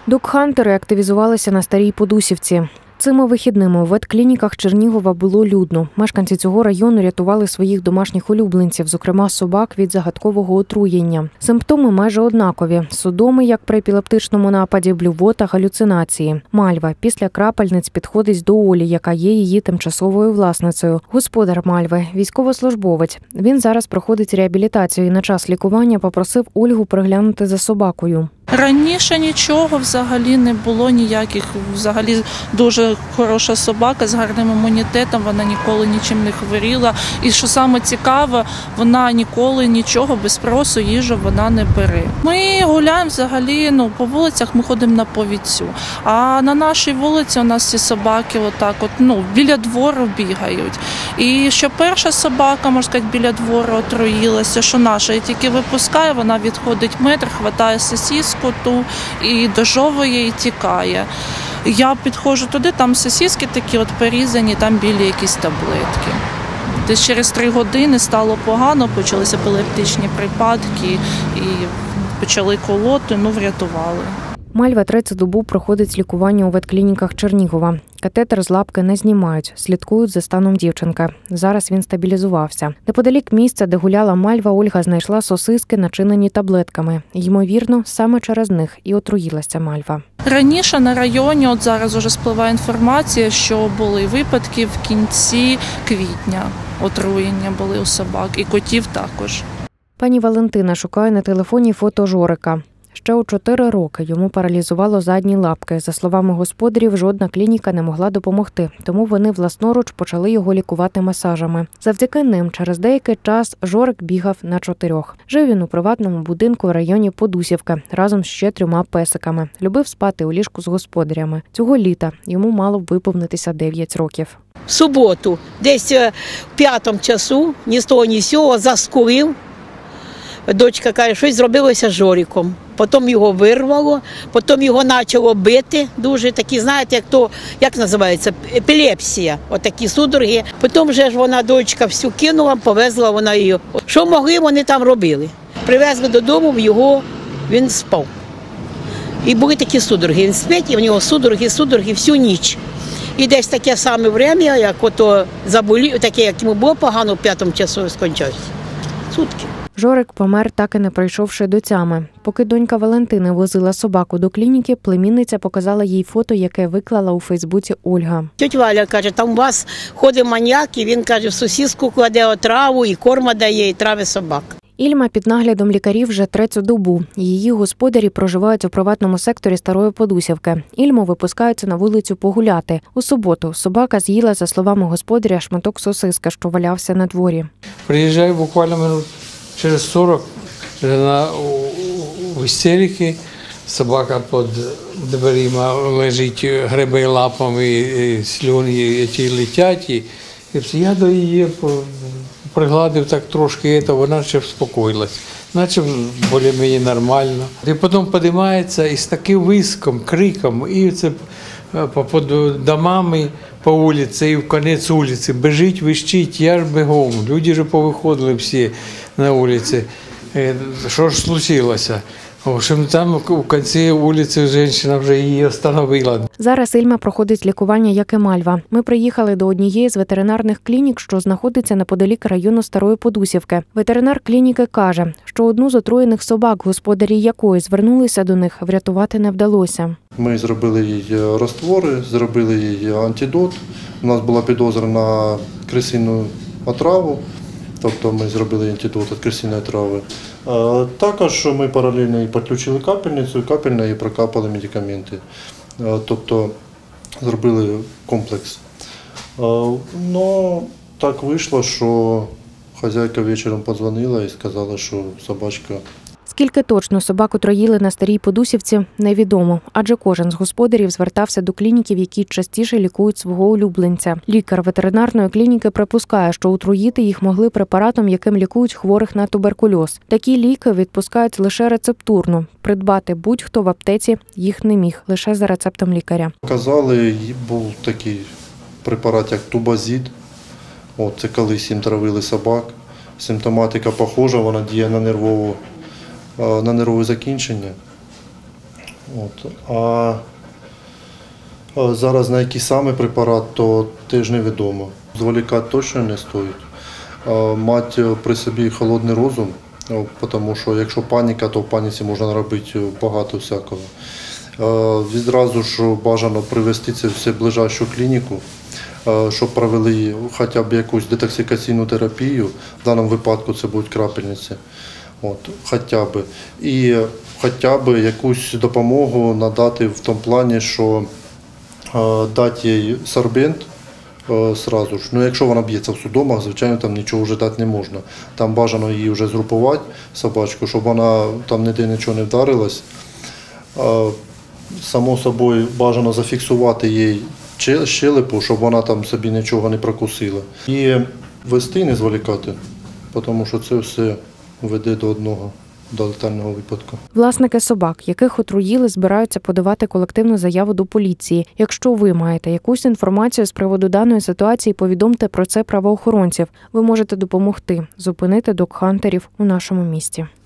Догхантери активізувалися на Старій Подусівці. Цими вихідними у ветклініках Чернігова було людно. Мешканці цього району рятували своїх домашніх улюбленців, зокрема собак, від загадкового отруєння. Симптоми майже однакові. Судоми, як при епілептичному нападі, блювота, галюцинації. Мальва після крапельниць підходить до Олі, яка є її тимчасовою власницею. Господар Мальви – військовослужбовець. Він зараз проходить реабілітацію і на час лікування попросив Ольгу приглянути за собакою. Раніше нічого взагалі не було ніяких, взагалі дуже хороша собака з гарним імунітетом, вона ніколи нічим не хворіла. І що саме цікаве, вона ніколи нічого без спросу, їжу вона не бере. Ми гуляємо взагалі, по вулицях ми ходимо на повідцю. А на нашій вулиці у нас ці собаки біля двору бігають. І що перша собака, можна сказати, біля двору отруїлася, що наша, я тільки випускає, вона відходить метр, хватає сосиску і дожовує і тікає. Я підходжу туди, там сосиски такі порізані, там білі якісь таблетки. Десь через 3 години стало погано, почалися епілептичні припадки і почали колоти, врятували. Мальва третю добу проходить лікування у ветклініках Чернігова. Катетер з лапки не знімають, слідкують за станом дівчинки. Зараз він стабілізувався. Неподалік місця, де гуляла Мальва, Ольга знайшла сосиски, начинені таблетками. Ймовірно, саме через них і отруїлася Мальва. Раніше на районі, зараз вже спливає інформація, що були випадки в кінці квітня. Отруєння були у собак і котів також. Пані Валентина шукає на телефоні фото Жорика. Ще у 4 роки йому паралізувало задні лапки. За словами господарів, жодна клініка не могла допомогти, тому вони власноруч почали його лікувати масажами. Завдяки ним через деякий час Жорик бігав на 4. Жив він у приватному будинку в районі Подусівки разом з ще 3 песиками. Любив спати у ліжку з господарями. Цього літа йому мало б виповнитися 9 років. В суботу, десь в 5 часу, ні з того, ні з цього, заскулив. Дочка каже, щось зробилося з Жориком. Потім його вирвало, потім його почало бити, дуже такі, знаєте, як називається, епілепсія, отакі судороги. Потім вже ж вона, дочка, всю кинула, повезла вона її. Що могли, вони там робили. Привезли додому, він спав. І були такі судороги, він спить, і в нього судороги всю ніч. І десь таке саме время, як заболів, таке, як йому було погано, в 5 часу скончався. Сутки. Жорик помер, так і не прийшовши до тями. Поки донька Валентини возила собаку до клініки, племінниця показала їй фото, яке виклала у Фейсбуці Ольга. Тьотя Валя каже, там у вас ходить маньяк, і він, каже, в сосиску кладе отраву, і корма дає, і трави собак. Ільма під наглядом лікарів вже 3-ю добу. Її господарі проживають у приватному секторі Старої Подусівки. Ільму випускаються на вулицю погуляти. У суботу собака з'їла, за словами господаря, шматок сосиски, що валявся на дворі. Приїжджаю буквально минут через 40 у істерики. Собака під дверима лежить, гребе лапами, і слюни ті летять. І я до її пригладив так трошки, вона ще вспокоїлась. Наче більш-менш нормально. І потім піднімається і з таким виском, криком, і це під домами, по вулиці, і в кінець вулиці. Біжить, вищить, я ж бігом. Люди вже повиходили всі на вулиці. Що ж случилося? В общем, там у кінці вулиці жінка вже її остановила. Зараз Ільма проходить лікування, як і Мальва. Ми приїхали до однієї з ветеринарних клінік, що знаходиться неподалік району Старої Подусівки. Ветеринар клініки каже, що одну з отруєних собак, господарі якої звернулися до них, врятувати не вдалося. Ми зробили їй розтвори, зробили їй антидот. У нас була підозра на крисину отраву. Тобто ми зробили антидот від крисиної трави. Також ми паралельно і підключили капельницю, і капельно їй прокапали медикаменти. Тобто зробили комплекс. Но так вийшло, що хазяйка вечором подзвонила і сказала, що собачка. Скільки точно собак отруїли на Старій Подусівці, невідомо, адже кожен з господарів звертався до клініків, які частіше лікують свого улюбленця. Лікар ветеринарної клініки припускає, що отруїти їх могли препаратом, яким лікують хворих на туберкульоз. Такі ліки відпускають лише рецептурно. Придбати будь-хто в аптеці їх не міг, лише за рецептом лікаря. Казали, був такий препарат, як тубазід. Це колись їм травили собак. Симптоматика похожа, вона діє на нервове закінчення. А зараз на який саме препарат, то теж невідомо. Зволікати точно не стоїть. Мати при собі холодний розум, тому що якщо паніка, то в паніці можна робити багато всякого. Відразу ж бажано привезти це все в ближайшу клініку, щоб провели хоча б якусь детоксикаційну терапію, в даному випадку це будуть крапельниці. І хоча б якусь допомогу надати в тому плані, що дати їй сорбент одразу ж. Якщо вона б'ється в судомах, звичайно, там нічого вже дати не можна. Там бажано її вже згрупувати, собачку, щоб вона там ніде нічого не вдарилась. Само собою бажано зафіксувати їй щелепу, щоб вона там собі нічого не прокусила. І вести, не зволікати, тому що це все веде до одного, до летального випадку. Власники собак, яких отруїли, збираються подавати колективну заяву до поліції. Якщо ви маєте якусь інформацію з приводу даної ситуації, повідомте про це правоохоронців. Ви можете допомогти зупинити догхантерів у нашому місті.